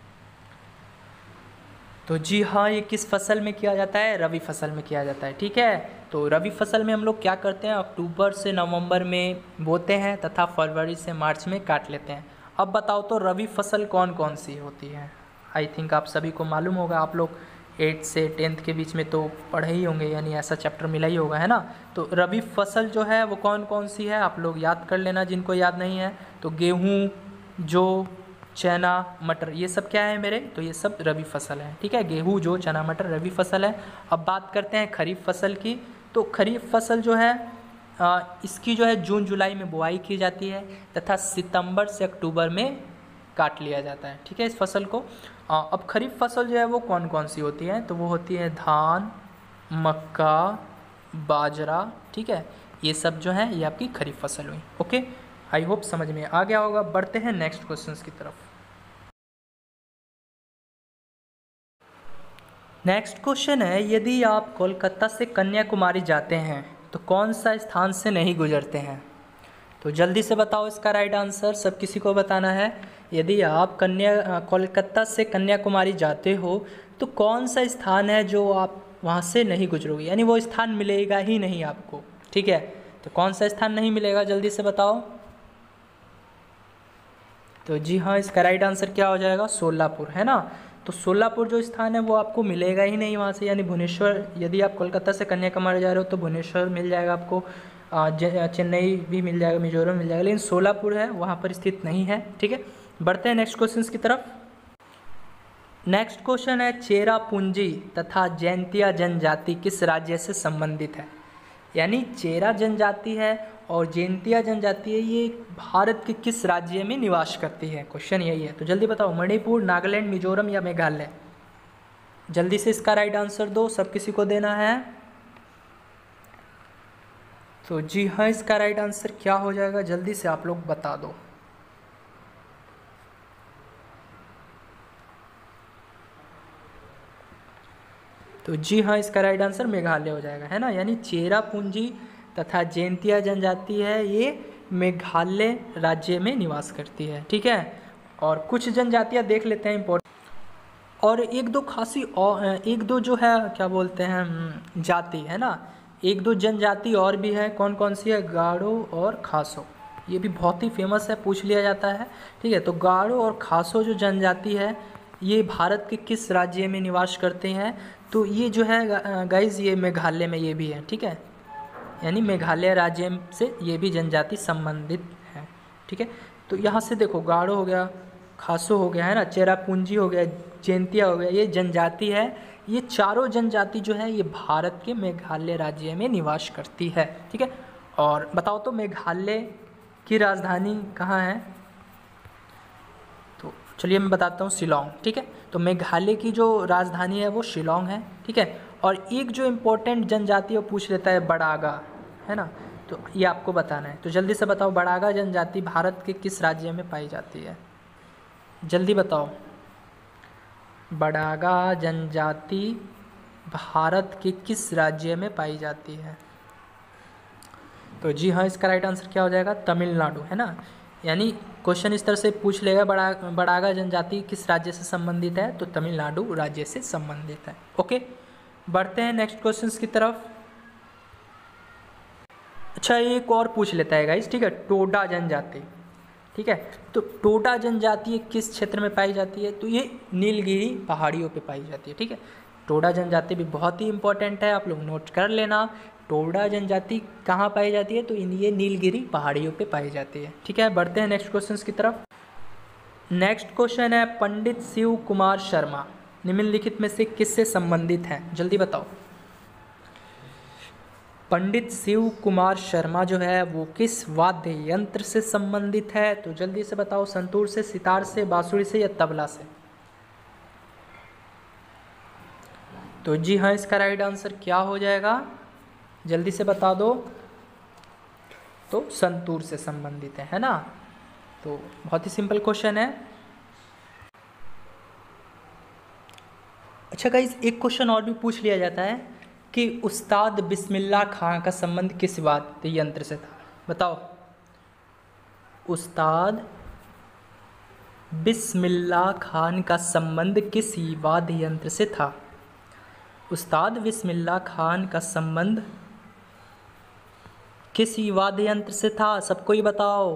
[SPEAKER 1] तो जी हाँ, ये किस फसल में किया जाता है? रबी फसल में किया जाता है। ठीक है, तो रबी फसल में हम लोग क्या करते हैं? अक्टूबर से नवंबर में बोते हैं तथा फरवरी से मार्च में काट लेते हैं। अब बताओ तो रबी फसल कौन कौन सी होती है? आई थिंक आप सभी को मालूम होगा, आप लोग 8 से 10th के बीच में तो पढ़े ही होंगे, यानी ऐसा चैप्टर मिला ही होगा, है ना। तो रबी फसल जो है वो कौन कौन सी है? आप लोग याद कर लेना जिनको याद नहीं है। तो गेहूँ, जौ, चना, मटर, ये सब क्या है मेरे? तो ये सब रबी फसल है। ठीक है, गेहूँ, जौ, चना, मटर रबी फसल है। अब बात करते हैं खरीफ फसल की। तो खरीफ फसल जो है इसकी जो है जून जुलाई में बुआई की जाती है तथा सितंबर से अक्टूबर में काट लिया जाता है। ठीक है, इस फसल को। अब खरीफ फसल जो है वो कौन कौन सी होती है? तो वो होती है धान, मक्का, बाजरा। ठीक है, ये सब जो है ये आपकी खरीफ फसल हुई। ओके, आई होप समझ में आ गया होगा। बढ़ते हैं नेक्स्ट क्वेश्चंस की तरफ। नेक्स्ट क्वेश्चन है, यदि आप कोलकाता से कन्याकुमारी जाते हैं तो कौन सा स्थान से नहीं गुजरते हैं? तो जल्दी से बताओ इसका राइट आंसर, सब किसी को बताना है। यदि आप कोलकाता से कन्याकुमारी जाते हो तो कौन सा स्थान है जो आप वहाँ से नहीं गुजरोगे, यानी वो स्थान मिलेगा ही नहीं आपको। ठीक है, तो कौन सा स्थान नहीं मिलेगा? जल्दी से बताओ। तो जी हाँ, इसका राइट आंसर क्या हो जाएगा? सोलापुर, है ना। तो सोलापुर जो स्थान है वो आपको मिलेगा ही नहीं वहाँ से, यानी भुवनेश्वर। यदि आप कोलकाता से कन्याकुमारी जा रहे हो तो भुवनेश्वर मिल जाएगा आपको, चेन्नई भी मिल जाएगा, मिजोरम मिल जाएगा, लेकिन सोलापुर है वहाँ पर स्थित नहीं है। ठीक है, बढ़ते हैं नेक्स्ट क्वेश्चन की तरफ। नेक्स्ट क्वेश्चन है, चेरापूंजी तथा जैंतिया जनजाति किस राज्य से संबंधित है? यानी चेरा जनजाति है और जैंतिया जनजाति है, ये भारत के किस राज्य में निवास करती है? क्वेश्चन यही है। तो जल्दी बताओ, मणिपुर, नागालैंड, मिजोरम या मेघालय? जल्दी से इसका राइट आंसर दो, सब किसी को देना है। तो जी हाँ, इसका राइट आंसर क्या हो जाएगा? जल्दी से आप लोग बता दो। तो जी हाँ, इसका राइट आंसर मेघालय हो जाएगा, है ना। यानी चेरापूंजी तथा जैंतिया जनजाति है ये मेघालय राज्य में निवास करती है। ठीक है, और कुछ जनजातियाँ देख लेते हैं इम्पोर्टेंट, और एक दो जो है क्या बोलते हैं जाति, है ना। एक दो जनजाति और भी है, कौन कौन सी है? गारो और खासो, ये भी बहुत ही फेमस है, पूछ लिया जाता है। ठीक है, तो गारो और खासो जो जनजाति है ये भारत के किस राज्य में निवास करते हैं? तो ये जो है गाइज ये मेघालय में ये भी है। ठीक है, यानी मेघालय राज्य से ये भी जनजाति संबंधित है। ठीक है, तो यहाँ से देखो, गारो हो गया, खासो हो गया, है ना, चेरापूंजी हो गया, जैंतिया हो गया, ये जनजाति है। ये चारों जनजाति जो है ये भारत के मेघालय राज्य में निवास करती है। ठीक है, और बताओ तो मेघालय की राजधानी कहाँ है? तो चलिए मैं बताता हूँ, शिलोंग। ठीक है, तो मेघालय की जो राजधानी है वो शिलोंग है। ठीक है, और एक जो इम्पोर्टेंट जनजाति वो पूछ लेता है बड़ागा, है ना, तो ये आपको बताना है। तो जल्दी से बताओ, बड़ागा जनजाति भारत के किस राज्य में पाई जाती है? जल्दी बताओ, बड़ागा जनजाति भारत के किस राज्य में पाई जाती है? तो जी हाँ, इसका राइट आंसर क्या हो जाएगा? तमिलनाडु, है ना। यानी क्वेश्चन इस तरह से पूछ लेगा, बड़ागा जनजाति किस राज्य से संबंधित है, तो तमिलनाडु राज्य से संबंधित है। ओके, बढ़ते हैं नेक्स्ट क्वेश्चंस की तरफ। अच्छा, एक और पूछ लेता है गाइस, ठीक है, टोडा जनजाति, ठीक है। तो टोडा जनजाति किस क्षेत्र में पाई जाती है? तो ये नीलगिरी पहाड़ियों पे पाई जाती है, ठीक है। टोडा जनजाति भी बहुत ही इंपॉर्टेंट है, आप लोग नोट कर लेना। टोडा जनजाति कहाँ पाई जाती है? तो ये नीलगिरी पहाड़ियों पे पाई जाती है, ठीक है। बढ़ते हैं नेक्स्ट क्वेश्चंस की तरफ। नेक्स्ट क्वेश्चन है, पंडित शिव कुमार शर्मा निम्नलिखित में से किससे संबंधित हैं? जल्दी बताओ। पंडित शिव कुमार शर्मा जो है वो किस वाद्य यंत्र से संबंधित है? तो जल्दी से बताओ। संतूर से, सितार से, बांसुरी से या तबला से? तो जी हाँ, इसका राइट आंसर क्या हो जाएगा? जल्दी से बता दो। तो संतूर से संबंधित है ना। तो बहुत ही सिंपल क्वेश्चन है। अच्छा गाइस, एक क्वेश्चन और भी पूछ लिया जाता है कि उस्ताद बिस्मिल्लाह खां का संबंध किस वाद्य यंत्र से था? बताओ। उस्ताद बिस्मिल्लाह खान का संबंध किस वाद्य यंत्र से था? उस्ताद बिस्मिल्लाह खान का संबंध किस वाद्य यंत्र से था? सबको ही बताओ।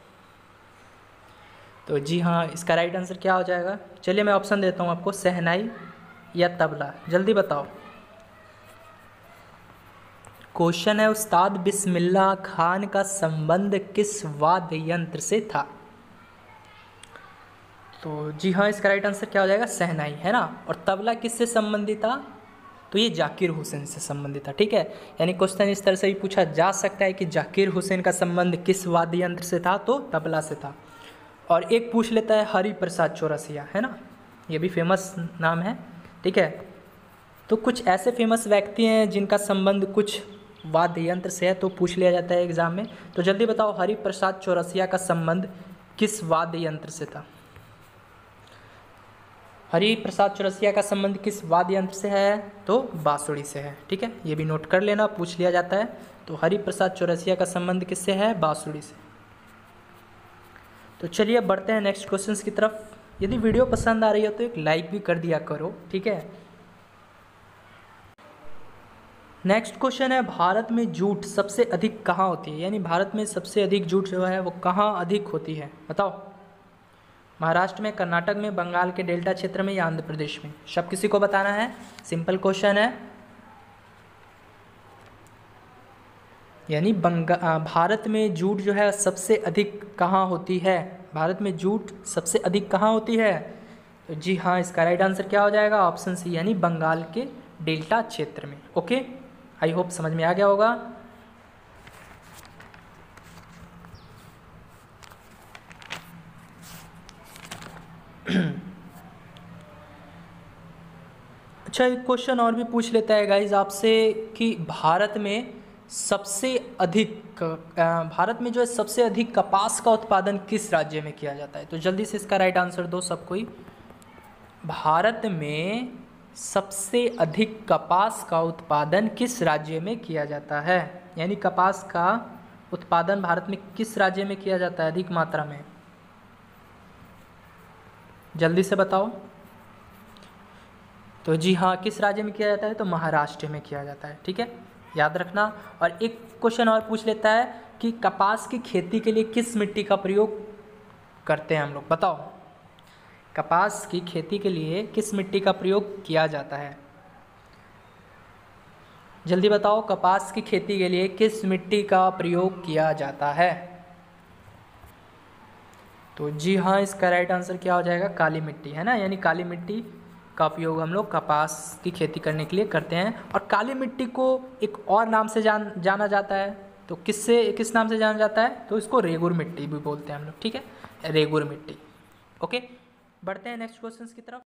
[SPEAKER 1] तो जी हाँ, इसका राइट आंसर क्या हो जाएगा? चलिए मैं ऑप्शन देता हूँ आपको, शहनाई या तबला। जल्दी बताओ। क्वेश्चन है, उस्ताद बिस्मिल्लाह खान का संबंध किस वाद्य यंत्र से था? तो जी हाँ, इसका राइट आंसर क्या हो जाएगा? शहनाई, है ना। और तबला किससे संबंधित था? तो ये जाकिर हुसैन से संबंधित था, ठीक है। यानी क्वेश्चन इस तरह से भी पूछा जा सकता है कि जाकिर हुसैन का संबंध किस वाद्य यंत्र से था? तो तबला से था। और एक पूछ लेता है हरि प्रसाद चौरसिया, है ना, ये भी फेमस नाम है, ठीक है। तो कुछ ऐसे फेमस व्यक्ति हैं जिनका संबंध कुछ वाद्य यंत्र से है, तो पूछ लिया जाता है एग्जाम में। तो जल्दी बताओ, हरि प्रसाद चौरसिया का संबंध किस वाद्य यंत्र से था? हरि प्रसाद चौरसिया का संबंध किस वाद्य यंत्र से है? तो बांसुरी से है, ठीक है। ये भी नोट कर लेना, पूछ लिया जाता है। तो हरि प्रसाद चौरसिया का संबंध किससे है? बांसुरी से। तो चलिए बढ़ते हैं नेक्स्ट क्वेश्चंस की तरफ। यदि वीडियो पसंद आ रही है तो एक लाइक भी कर दिया करो, ठीक है। नेक्स्ट क्वेश्चन है, भारत में जूट सबसे अधिक कहाँ होती है? यानी भारत में सबसे अधिक जूट जो है वो कहाँ अधिक होती है? बताओ। महाराष्ट्र में, कर्नाटक में, बंगाल के डेल्टा क्षेत्र में या आंध्र प्रदेश में? सब किसी को बताना है, सिंपल क्वेश्चन है। यानी भारत में जूट जो है सबसे अधिक कहाँ होती है? भारत में जूट सबसे अधिक कहाँ होती है? तो जी हाँ, इसका राइट आंसर क्या हो जाएगा? ऑप्शन सी, यानी बंगाल के डेल्टा क्षेत्र में। ओके, आई होप समझ में आ गया होगा। अच्छा, एक क्वेश्चन और भी पूछ लेता है गाइज आपसे कि भारत में जो है सबसे अधिक कपास का उत्पादन किस राज्य में किया जाता है? तो जल्दी से इसका राइट आंसर दो सबको ही। भारत में सबसे अधिक कपास का उत्पादन किस राज्य में किया जाता है? यानी कपास का उत्पादन भारत में किस राज्य में किया जाता है अधिक मात्रा में? जल्दी से बताओ। तो जी हाँ, किस राज्य में किया जाता है? तो महाराष्ट्र में किया जाता है, ठीक है, याद रखना। और एक क्वेश्चन और पूछ लेता है कि कपास की खेती के लिए किस मिट्टी का प्रयोग करते हैं हम लोग? बताओ। कपास की खेती के लिए किस मिट्टी का प्रयोग किया जाता है? जल्दी बताओ, कपास की खेती के लिए किस मिट्टी का प्रयोग किया जाता है? तो जी हाँ, इसका राइट आंसर क्या हो जाएगा? काली मिट्टी, है ना। यानी काली मिट्टी का उपयोग हम लोग कपास की खेती करने के लिए करते हैं। और काली मिट्टी को एक और नाम से जाना जाता है। तो किस नाम से जाना जाता है? तो इसको रेगुर मिट्टी भी बोलते हैं हम लोग, ठीक है, रेगुर मिट्टी। ओके, बढ़ते हैं नेक्स्ट क्वेश्चंस की तरफ।